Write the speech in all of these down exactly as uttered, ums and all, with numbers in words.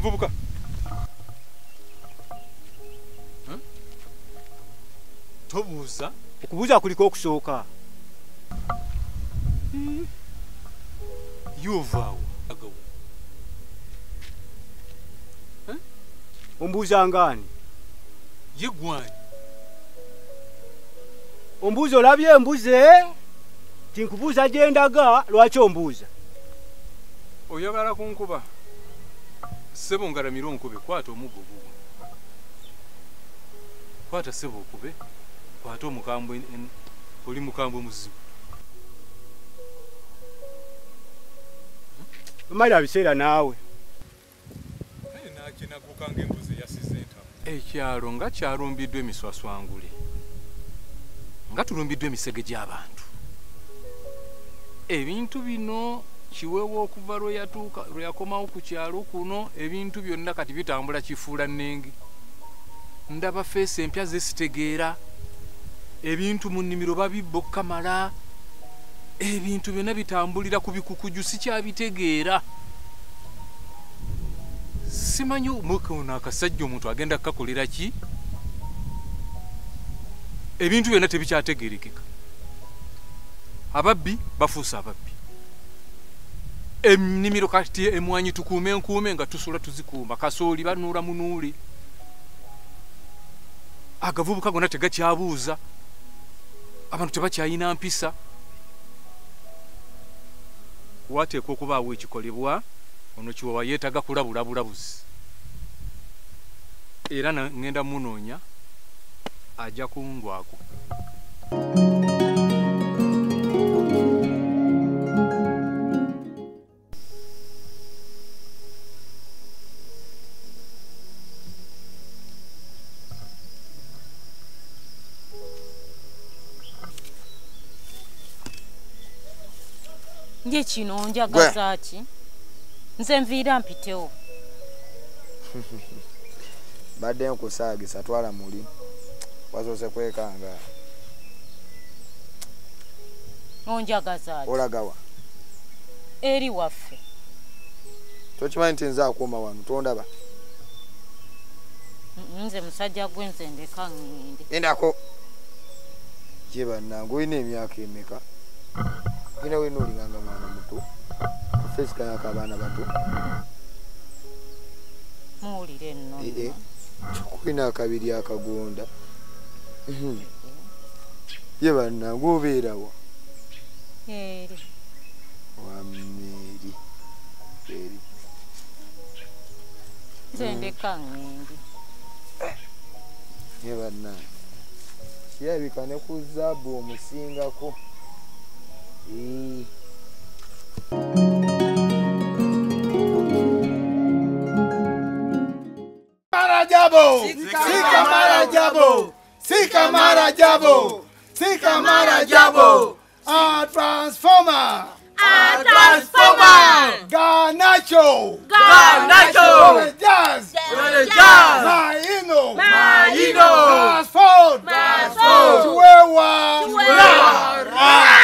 Muvubuka. Huh? Tobuuza? Okubuuza kuliko okusooka. Hmm. Yovaawo. Agawo. Huh? Ombuuza ngaani? Ye gwani. Ombuuza olabye embuze? Tinkubuuza gye ndaga, lwaki ombuuza? Oyagala kunkuba. Sebo ngaramira onkube, kwata omuggo gugwo. Kwata sebo okube. Kwata omukambwe oli mukambwe muzibu. Mala biseera naawe. Hey, nakina kukanga embuzi yasize entamu. Ekyalo nga kyalumbiddwa emiswaswangule. Nga tulumbiddwa emisege gy'abantu. Ebintu bino kiweewo okuva lwe yatuuka lwe yakomawo ku kyalo kuno, ebintu byonna kati bitambula kifuula nnenge. Ndaba feesi empya zesitegeera. Ebintu mu nnimiro babibba okkamala. Ebintu byonna bitambulira ku bikukuju sikyabitegeera. Simanyi omwaka ono akasajja omuntu agenda kukakolera ki? Ebintu byonna tebikyategeerekeka. Ababbi bafuusa ababbi. Ennimiro kati emwanyi tukuume nkuume nga tusula tuzikuuma. Kasooli banuula munuuli. Agavubuka gonna tegakyabuuza. Abantu tebakyayina mpisa. Wateekwa okubaawo ekikolebwa, ono Kiwawa yeetaga kulabula bulabuzi. Era ngenda munoonya ajja kungwako. Nje kino njagaza ki? Nze nviira mpitewo. Badde nkusaagisa twala muli. Wazoose kwekanga. Onjagaza ki? Olagawa. Eri waffe. Tokimanyi nti nze akuuma wano tondaba. Nze musajja gwe nze ndeka ngende. Endako. Ye bannange olina emyaka emeka? Ina we noli nganga mwana muto. Feesi kaya kabaana bato. Muwulire nno. Eh eh. Kulina akabiri akagonda. Ye bannange obeerawa? Eri. Wameri. Eri. Nze ndeka ngende. Ye bannange. Kirabika ne ku zaabu omusingako. Eh. Marajabo! Sika Marajabo! Sika Marajabo! Sika Marajabo! A transformer! A transformer! Ganacho! Ganacho! Jazz! Jazz! Maino! Maino! Transform! Transform! Tuwewa! Tuwewa!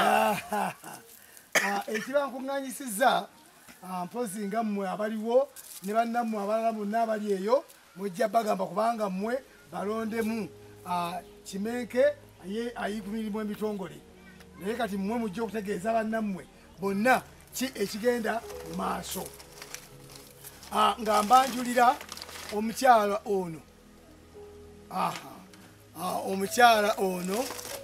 Ekiba nkuŋŋaanyisizza mpozi nga mmwe abaliwo ne bannammwe abalala bonna abali eyo mujja bagamba kubanga mmwe balondemu Kimenke ayi ku mirimu emitongole. Naye kati mmwe mujja okutegeeza bannammwe bonna ki ekigenda mu maaso. Nga mbanjulira omukyala ono. Omukyala ono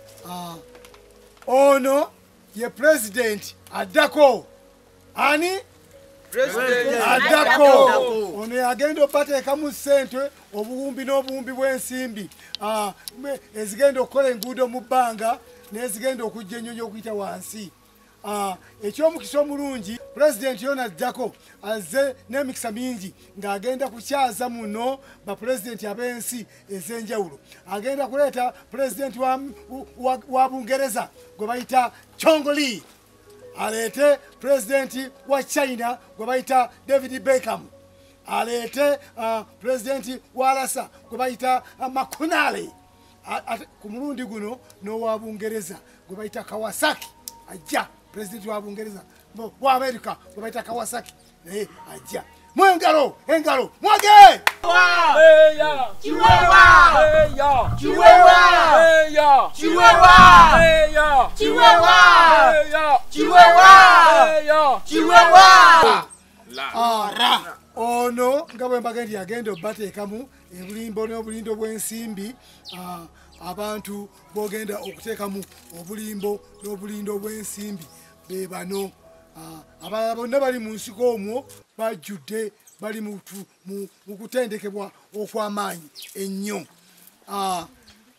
ono ye president addako. Ani? President addako. Ono yagenda opateekamu ssente obuwumbi n'obuwumbi bw'ensimbi ezigenda okukola enguudo mu bbanga n'ezigenda okujja ennyonyi okuyita wansi. Ekyomukisa omulungi president yona addako azze n'emikisa mingi ng'agenda kukyaza muno bapulezidenti ab'ensi ez'enjawulo. Agenda kuleeta pulezidenti wa Bungereza gwe bayita Chongoli. Alete presidenti wa China gwe bayita David Beckham. Alete presidenti wa Rasa gwe bayita Makunale. Ku mulundi guno n'owa Bungereza gwe bayita Kawasaki ajja. President wa Bungereza wa America gwe bayita Kawasaki naye ajja. mwengalo engalo mwage Eya. Chiwewa. Eya. Chiwewa. Eya. Chiwewa. Eya. Chiwewa. Eya. Chiwewa. Eya. Chiwewa. ara ono nga bwe mbaga nti agenda obbateekamu ebulimbo n'obulindo bw'ensimbi ah, abantu bogenda okuteekamu obulimbo n'obulindo bw'ensimbi be bano ah, abalala bonna bali mu nsiko omwo bajjudde bali mu tu- mu- mu kutendekebwa okw'amaanyi ennyo Ah,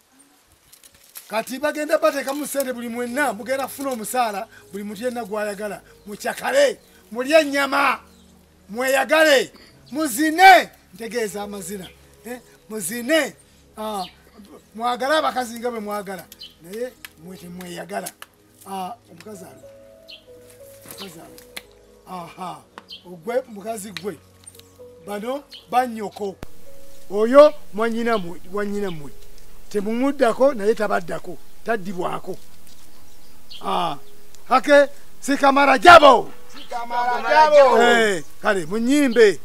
kati bagenda bateekamu ssente buli mwenna mugenda kufuna omusaala buli muntu yenna gw'ayagala mukyakale mulye ennyama mweyagale muzine ntegeeza amazina eh, muzine ah, mwagale abakazi nga bwe mwagala naye mwe temweyagala ah, omukazi alo omukazi alo aha ogwe mukazi gwe bano bannyoko oyo mwanyina mwe wanyina mwe temumuddako naye tabaddako taddibwako ah, hake sikamara jabo Eh, kale munyimbe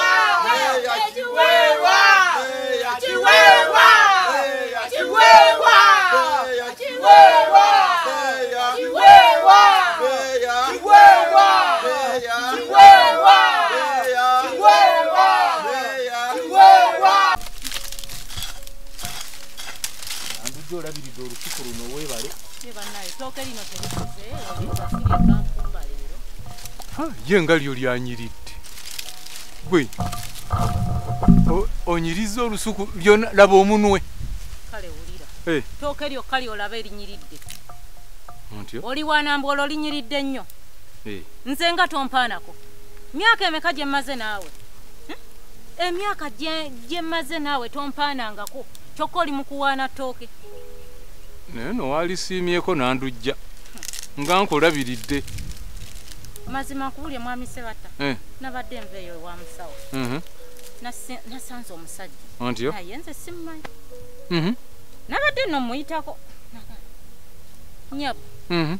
Andujja olabiridde olukiiko luno weebale. Banaye tooke lino terikuze olizafirika nkumba leero. Ha, ye nga lyo lyanyiridde. Gwe o- onyiriza olusuku lyona laba omunwe. Kale wulira. Eh, Tooke lyo kali olaba erinyiridde. ntyo? Oli wanambolo linyiridde nnyo. Eh, Nze nga tompaanako. Myaka emeka gye mmaze naawe? Hmm? Emyaka gye gye mmaze naawe tompaanangako. Kyokka oli mu kuwaana ttooke. naye no walisiimyeko n'andujja. Nga nkolabiridde. Mazima nkubulye mwami Sebata. Eh, Nabadde nva eyo ewa musawo. mhm. Nasi- Nasanze omusajja. Ntyo? Naye nze simumanyi. Mhm. Nabadde nno muyitako. Nyabo, Mhm.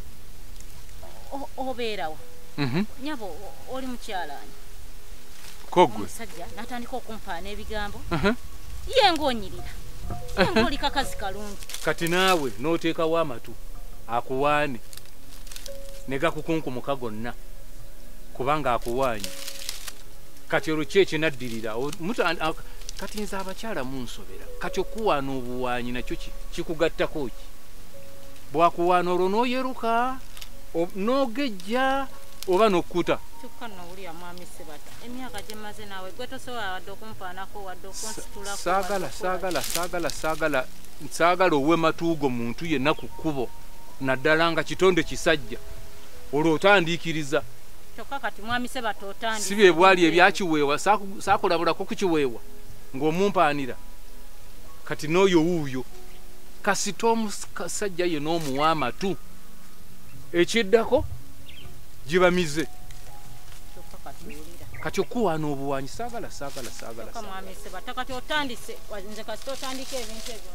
o- obeerawa. Mhm. Nyabo, o- oli mukyalaani. Kogwe. Omusajja n'atandika okumpaana ebigambo. Mhm. Ye ng'onyirira. Ye ng'oli kakazi kalungi. Kati naawe n'oteekawo amatu akuwaane ne gakukunkumuka gonna kubanga akuwaanye. Kati olwo ki ekinaddirira? O- muta- a- kati nze abakyala munsobera. Kati okuwaana obuwaanyi nakyo ki- kikugattako ki? Bwakuwaana olwo n'oyeruka o- n'ogejja oba n'okkuta. Kyokka nno wulira mwami Sebata. Emyaka gye mmaze naawe gwe tosobola wadde okumpaanako wadde okunsitulako. Saagala, wadde saagala, saagala, saagala, saagala owe matuugo muntu yenna ku kkubo naddala nga kitonde kisajja. Olwo otandiikiriza. Kyokka kati mwami Sebata otandise. Si bye bwali ebyakiweewa saaku- saakulabulako ku kiweewa ng'omumpaanira. Kati n'oyo wuuyo kasita omusajja ye n'omuwa amatu ekiddako gibamize. Kyokka kati wulira. Kati okuwaana obuwaanyi saagala, saagala, saagala, Kyokka saagala. mwami Sebata kati otandise wa- nze kasita otandika ebintu ebyo.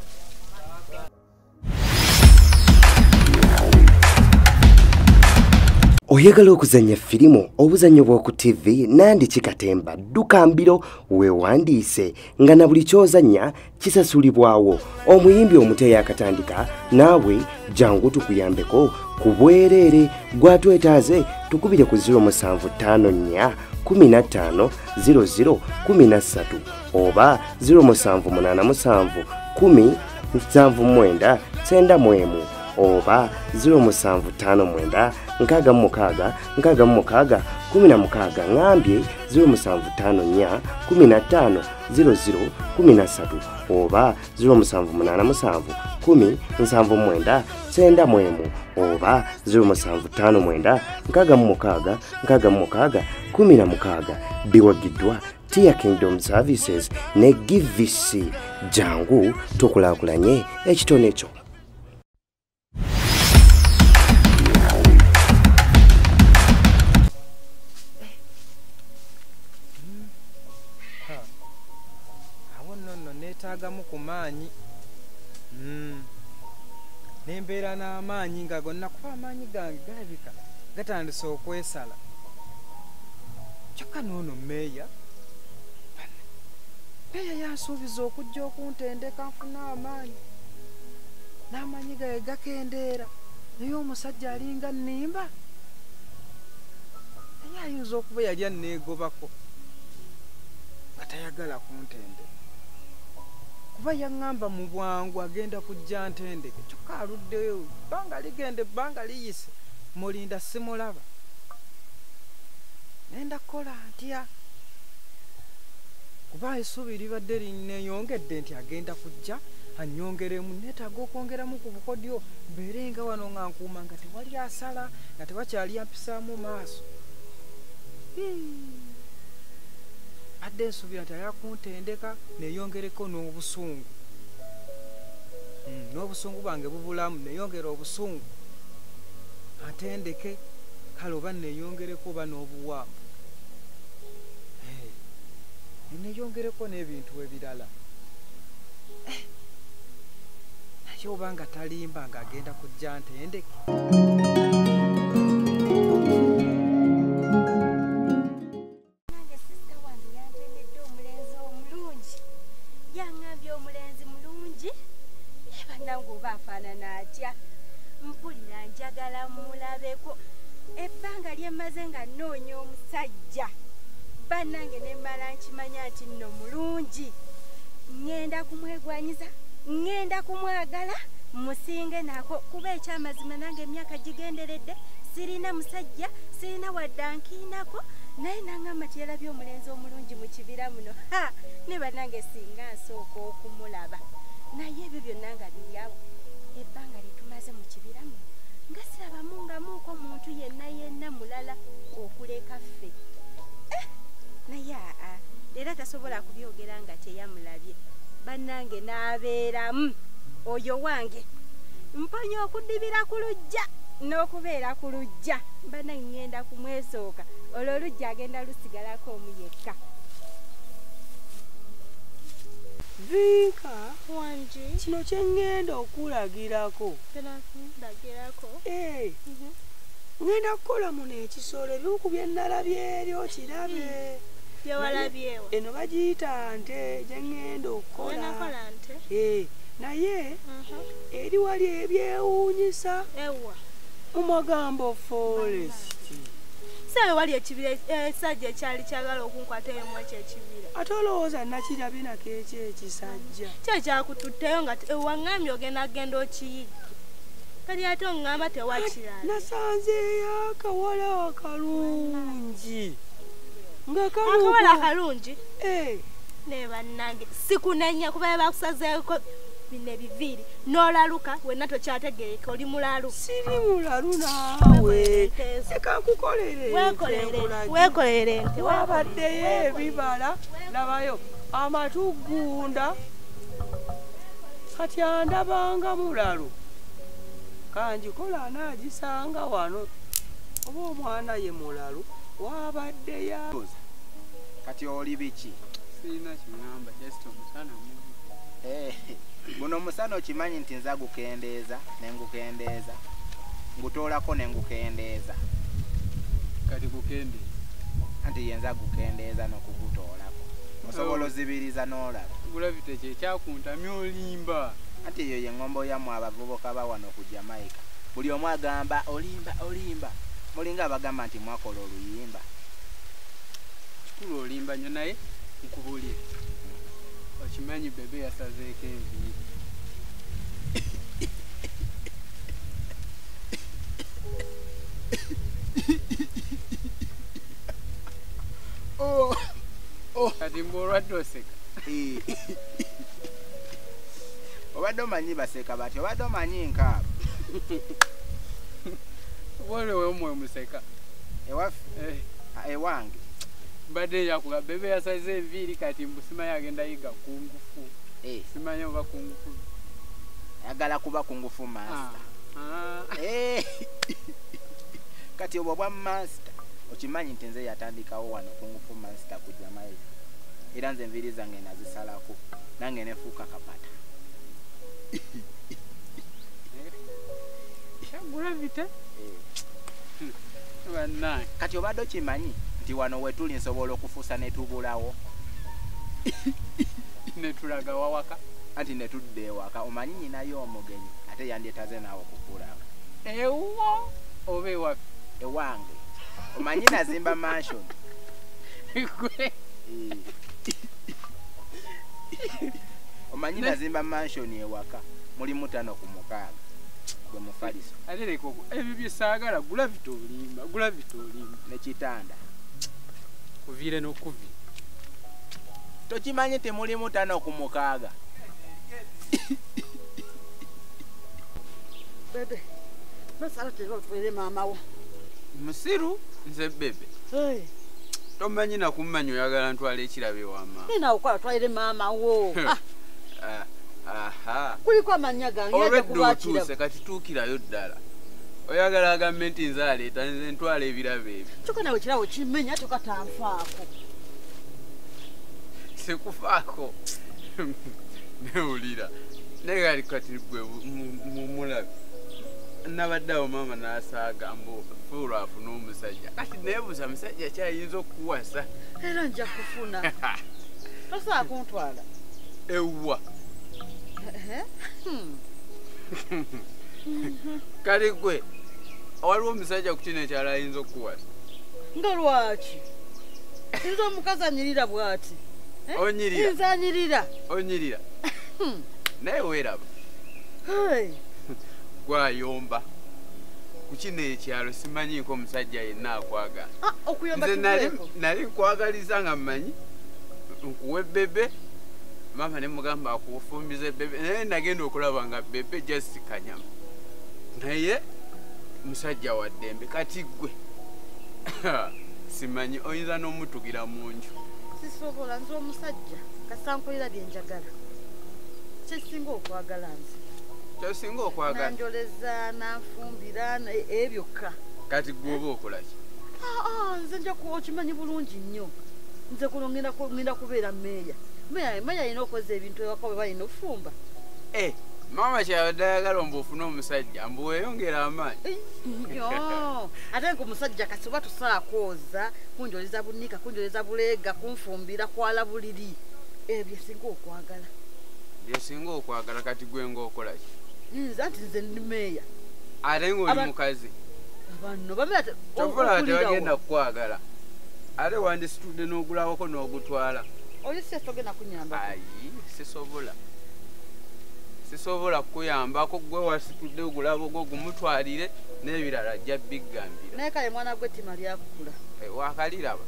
Oyagala okuzannya firimu obuzannyo bw'oku ttivi Nandi Kikatemba dduka mbiro weewandiise nga na buli ky'ozannya kisasulibwawo. Omuyimbi omuto yakatandika naawe jangu tukuyambeko ku bwereere gwatwetaaze tukubire ku ziro musanvu ttaano nnya kumi na ttaano ziro ziro kumi na ssatu oba ziro musanvu munaana musanvu kumi nsanvu mwenda kyenda mu emu oba ziro musanvu ttaano mwenda nkaaga mu mukaaga nkaaga mu mukaaga kumi na mukaaga ngambye ziro musanvu ttaano nnya kumi na ttaano ziro ziro kumi na ssatu oba ziro musanvu munaana musanvu kumi nsanvu mwenda kyenda mu emu oba ziro musanvu ttaano mwenda nkaaga mu mukaaga nkaaga mu mukaaga kumi na mukaaga. Biwagiddwa Tia Kingdom Services ne Givisi. Jangu tukulaakulanye ekitone kyo. Awo nno nno neetaagamu ku maanyi. Mm. Nembeera n'amaanyi nga gonna kuba amaanyi gange galabika gatandise okwesala. Kyokka n'ono mmeeya mpeya yansuubiza okujja okuntendeka nfuna amaanyi n'amanyi gaye gakendeera naye omusajja alinga nnimba naye ayinza okuba yali anneegobako nga tayagala kuntendeka kuba yaŋŋamba mu bwangu agenda kujja ntendeke kyokka aluddeyo ebbanga ligenda ebbanga liyise mulinda simulaba nenda kukola ntya kuba essuubi libadde linneyongedde nti agenda kujja annyongeremu neetaaga okwongeramu ku bukodyo mbeere nga wano nga nkuuma nga tewali asala nga tewakyali ampisaamu maaso adde ensuubira nti ayakuntendeka neeyongereko n'obusungu n'obusungu bwange bubulamu neeyongera obusungu atendeke kale oba neeyongereko oba n'obuwanvu neeyongereko n'ebintu ebirala naye oba nga talimba ng'agenda kujja ntendeke nange sisita wange yantendedde omulenzi omulungi yaŋŋambye omulenzi mulungi bannange oba afaanana atya mpulira njagala mulabeko ebbanga lyemaze nga nnoonya omusajja bannange nemmala nkimanya nti nno mulungi ŋŋenda kumwegwanyiza ŋŋenda kumwagala musinge nako kuba ekyamazima nange emyaka gigenderedde sirina musajja sirina wadde ankiinako naye naŋŋamba nti yalabye omulenzi omulungi mu kibira muno ha ne bannange singa nsooka okumulaba naye ebyo byonna nga biryawo ebbanga lyetumaze mu kibira muno nga sirabamu nga muuko muntu yenna yenna mulala okuleka ffe naye aa era tasobola kubyogera nga teyamulabye bannange n'abeeramu oyo wange mponya okudibira ku lujja n'okubeera ku lujja bannange ŋŋenda kumwesooka olwo olujja agenda lusigalako omu yekka Vinka Wanji kino kye ŋŋenda okulagirako ndagirako ee ŋŋenda kukola muno ekisolo ebiwuku bye nnalabye eri okirabe byewalabyewo eno bagiyita nte gye ŋŋenda okukola nakola nte ee naye eri wali ebyewuunyisa ewa mu magambo foresiti sawe wali ekibira esajja ekyali kyagala okunkwata eyo mu ekyo ekibira ate olowooza nakirabye nako ekyo ekisajja kyekyakututeyo nga waŋŋambye ogenda genda okiyigga kali ate oŋŋamba tewakirala nasanzeeyo akawala akalungi nga akawala akalungi ee ne bannange sikunenya kuba bakusazeeko bino ebiviiri n'olaluka wenna tokyategeereka oli mulalu siri mulalu naawe eka nkukolere weekolere nte wabaddeyo ebibala labayo amatugunda kati andabanga mulalu kanjikola anaagisanga wano oba omwana ye mulalu wabaddeyo kati oli biki sirina kiŋŋamba just omusana mubi guno omusana okimanyi nti nza gukendeeza nengukendeeza ngutoolako nengukendeeza kati gukendeeza anti yenza gukendeeza n'okugutoolako osobola ozibiriza n'olaba gulabite kyekyakuntamya olimba anti eyo ye ŋŋombo yammwe abavubuka ba wano ku Jamaica buli omu agamba olimba olimba mulinga abagamba nti mwakola oluyimba kikulu olimba nnyo naye nkubulire okimanyi bebe yasazeeko enviiri kati mbaolwadde oseka obadde omanyi baseka bati obadde omanyi nkaabo wolewe omwe museka ewaffe ewange mbadde yakuga bebe yasaze enviiri kati mbusimanyi agenda yiga kungufu simanyi oba kungufu ayagala kuba kungufu master kati obwo bwa master okimanyi nti nze yatandikawo wano kungufu master ku Jamaica era nze enviiri zange nazisalako nange nefuuka kapata gulabite bannange kati obadde okimanyi nti wano wetuli nsobola okufuusa ne tubulawo ne tulaga wawaka anti ne tudde ewaka omanyi nyinayo omugenyi ate yandyetaze naawe okukulaba ewo oba ewaffe ewange omanyi nazimba mansion gwe omanyi nazimba mansion ewaka mulimu tano ku mukaaga gwe mufaliso ate leka ebyo byesaagala gula bitolimba gula bitolimba nekitanda kuviire n'okuvi tokimanyi temulimu tano ku mukaaga bebe basala tero twere mama wo musiru nze bebe tomanyi nakummanyi oyagala ntwala ekirabe wama nina okwala twalire mama wo aha kuliko amanya gange olwedde kati tuukirayo ddala oyagala agambe nti nze aleeta nze ntwala ebirabe ebyo kyokka nawe kirawo kimenya tokatanfaako sekufaako newulira naye gali kati gwe mulabe nabaddeawo maama n'asaaga mbu fuulu afuna omusajja kati neebuuza musajja kyayinza okukuwasa era nja kufuna tosaa kuntwala ewwa kale gwe waliwo omusajja ku kino ekyalo ayinza okukuwasa nga lwaki nze omukazi anyirira bw'ati onyirira nze anyirira onyirira naye weeraba gwayomba ku kino ekyalo simanyiiko omusajja yenna akwagala nze nali nkwagaliza nga mmanyi nkuwa ebbebe maama ne mugamba akufumbiza ebbebe naye nagenda okulaba nga bebe just kanyama naye musajja wa ddembe kati gwe simanyi oyinza n'omutugira mu nju sisobola nze omusajja kasankolera byenjagala kyesinga okwagala nze kyosinga okwagala nanjoleza nanfumbira ebyokka kati gwoba okolaki nze nja okimanyi bulungi nnyo nze kuno ngenda kubeera meeya meeya alina okoza ebintu ewaka bwe balina ofumba maama kyabadde ayagala mbu ofune omusajja mbu weeyongera amaanyi ate nga omusajja kasi oba tusaakooza kunjoleza bunika kunjoleza buleega kunfumbira kwala buliri ebyo singa okwagala byesinga okwagala kati gwe ngaokolaki nze anti nze ndi meeya ate ngaoli mukazi abanno kyovula tebagenda kukwagala ate wandisitudde n'ogulawoko n'ogutwala oli si esogenda kunyamba ayi sisobola sisobola kukuyambako gwe wasitudde ogulabo gwo gumutwalire n'ebirala ajja biggambira naye kale mwana gwe ttima lyakukula wakaliraba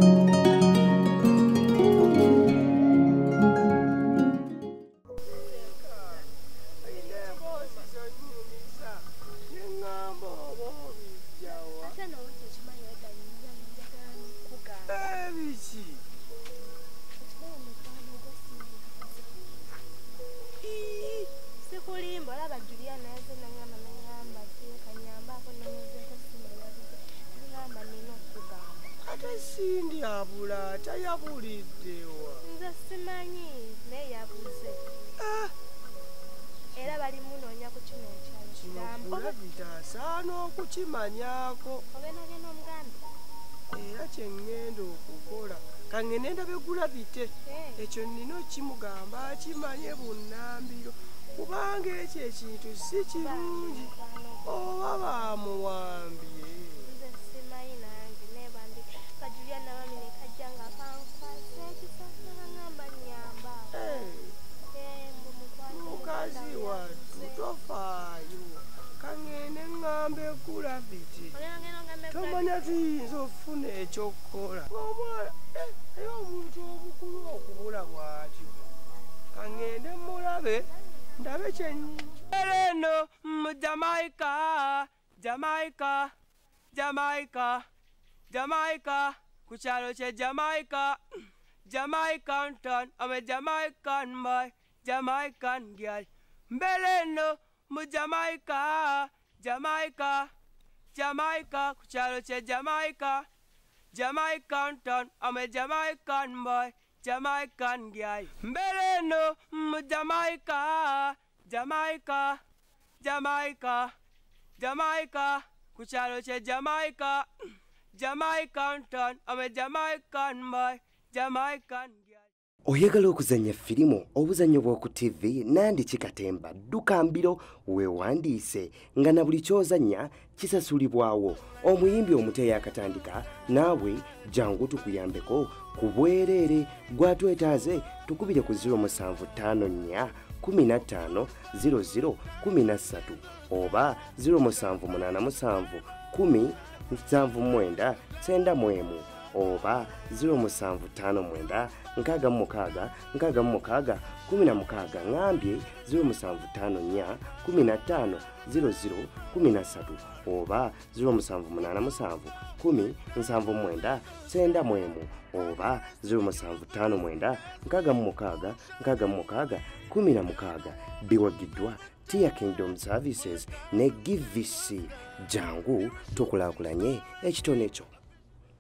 sindi abula tayabuliddewa nze simanyi naye yabuze era bali munoonya ku kino ekyalo kinokulagira asaana okukimanyako obenagenda omugambi era kyeŋŋenda okukola kaŋŋende ndabegula bite ekyo nnina okimugamba akimanye bunnambiro kubanga ekyo ekintu si kirungi oba bamuwambye nze simanyi nange nebandi kajuliana mami nekajja nga kankwasa ekisasa ngamba nyamba mukazi wattu tofaayo kaŋŋende ŋŋamba egula biti tomanya tuyinza okufuna ekyokkola omwana naye omuntu omukulu okubula bw'atyo kaŋŋende mulabe ndabe kyennyini eno mu Jamaica Jamaica Jamaica Jamaica ku kyalo kye Jamaica Jamaican town I'm a Jamaican boy Jamaican girl mbele eno mu Jamaica Jamaica Jamaica ku kyalo kye Jamaica Jamaican town I'm a Jamaican boy Jamaican girl mbele eno mu Jamaica Jamaica Jamaica Jamaica ku kyalo kye Jamaica Jamaican town I'm a Jamaican boy Jamaican girl Oyagala okuzanya firimu obuzanyo bw'oku T V Nandi Chikatemba dduka mbiro weewandiise nga na buli ky'ozannya kisasulibwawo. Omuyimbi omuto yakatandika naawe jangu tukuyambeko ku bwereere gwatwetaaze tukubire ku zero musanvu ttaano nnya kumi na ttaano zero zero kumi na ssatu oba zero musanvu munaana musanvu kumi nsanvu mwenda kyenda mwemu oba zero musanvu ttaano mwenda nkaaga mu mukaaga nkaaga mu mukaaga kumi na mukaaga ngambye zero musanvu ttaano nnya kumi na ttaano zero zero kumi na ssatu oba zero musanvu munaana musanvu kumi nsanvu mwenda kyenda mwemu oba zero musanvu ttaano mwenda nkaaga mu mukaaga nkaaga mu mukaaga kumi na mukaaga. Biwagiddwa Tia Kingdom Services ne G V C. Jangu tukulaakulanye ekitone kyo.